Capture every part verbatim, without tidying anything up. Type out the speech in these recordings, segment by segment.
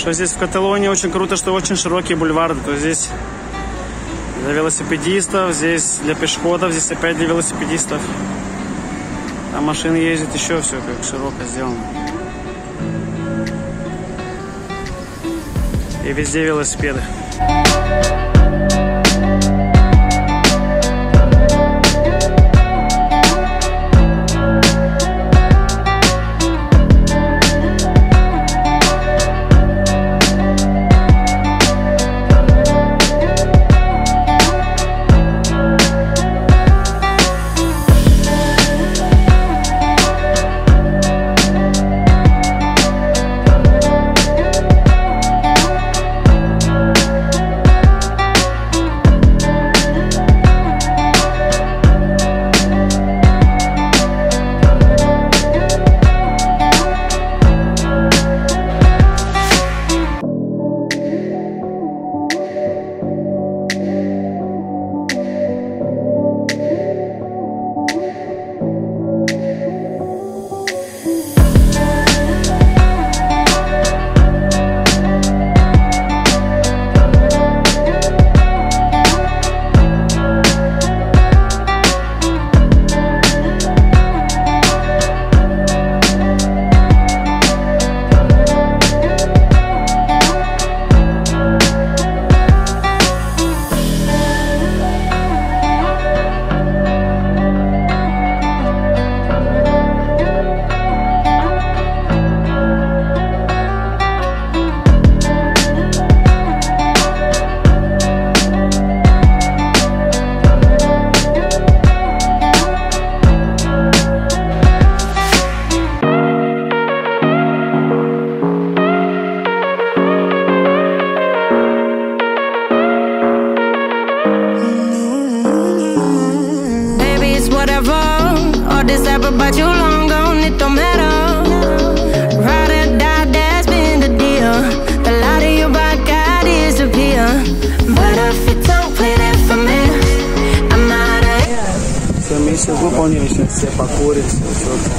Что здесь в Каталонии очень круто, что очень широкие бульвары. То есть здесь для велосипедистов, здесь для пешеходов, здесь опять для велосипедистов. Там машины ездят, еще все как широко сделано. И везде велосипеды. But you long gone, it don't matter. Ride or die, that's been the deal. The light of your back, I disappear. But if you don't play that for me, I'm out of here. Все миссии выполнили, сейчас все покурят, все четко.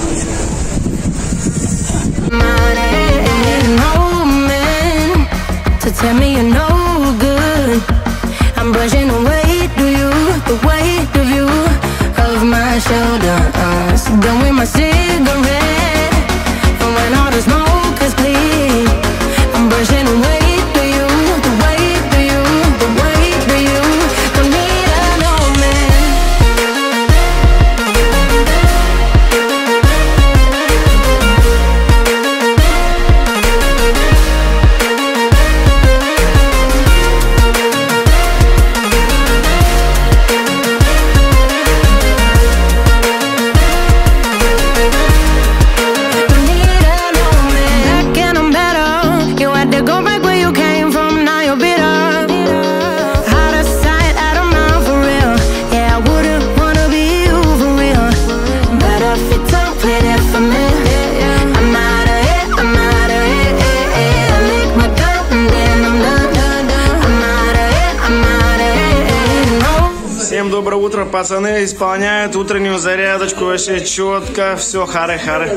I'm out of here. No man to tell me you're no good. I'm brushing away to you, the weight of you, of my shoulder. Done with my cigarette, and when all the smoke is clear, I'm brushing away to you, the weight to you, the weight to you. Don't need a no man. Всем доброе утро, пацаны, исполняют утреннюю зарядочку вообще четко, все, хары-хары.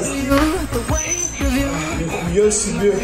Нихуя себе.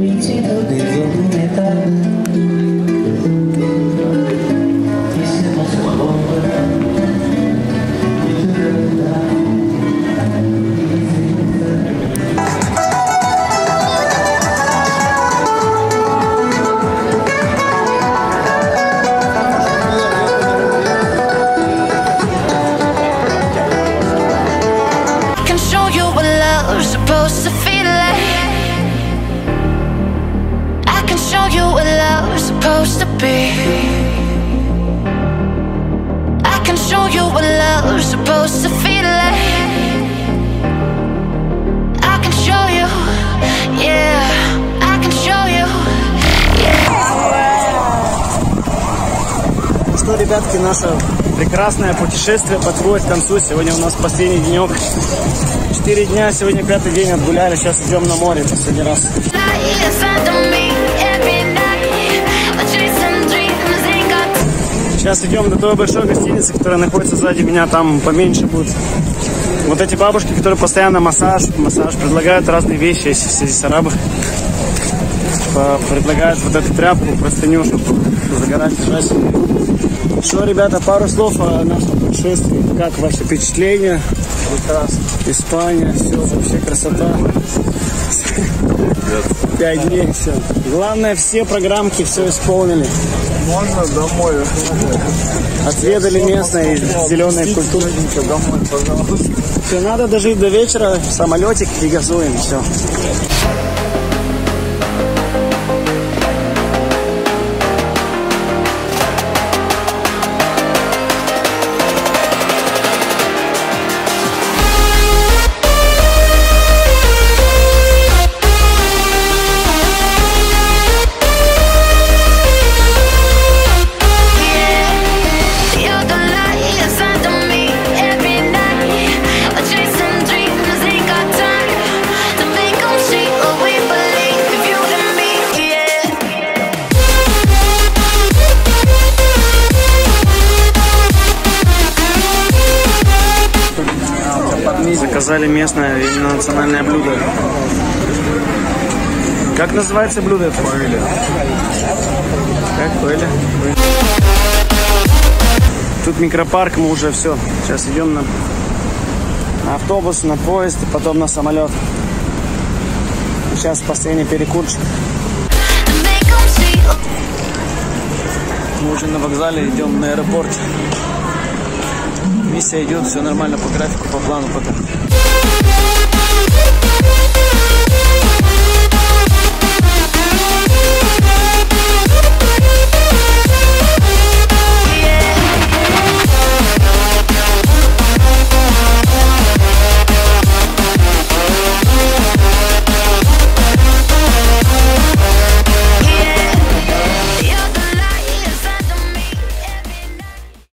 Supposed to feel like I can show you what love's supposed to be. I can show you what love's supposed to feel like. I can show you, yeah, I can show you, yeah. Ну что, ребятки, наше прекрасное путешествие подходит к концу. Сегодня у нас последний денек. Четыре дня, сегодня пятый день отгуляли, сейчас идем на море последний раз. Сейчас идем до той большой гостиницы, которая находится сзади меня, там поменьше будет. Вот эти бабушки, которые постоянно массаж, массаж предлагают разные вещи, если все здесь арабы. Предлагают вот эту тряпку, простыню, чтобы загорать, лежать. Что, ребята, пару слов о нашем путешествии. Как ваши впечатления? Прекрасно. Испания, все, вообще красота. Пять дней, все. Главное, все программки, все исполнили. Можно домой? Отведали местной зеленой культуры. Домой, пожалуйста. Все, надо дожить до вечера, в самолетик и газуем, все. Заказали местное именно национальное блюдо. Как называется блюдо? Паэлья. Как паэлья? Тут микропарк, мы уже все. Сейчас идем на, на автобус, на поезд и потом на самолет. Сейчас последний перекурчик. Мы уже на вокзале, идем на аэропорт. Миссия идет, все нормально по графику, по плану пока.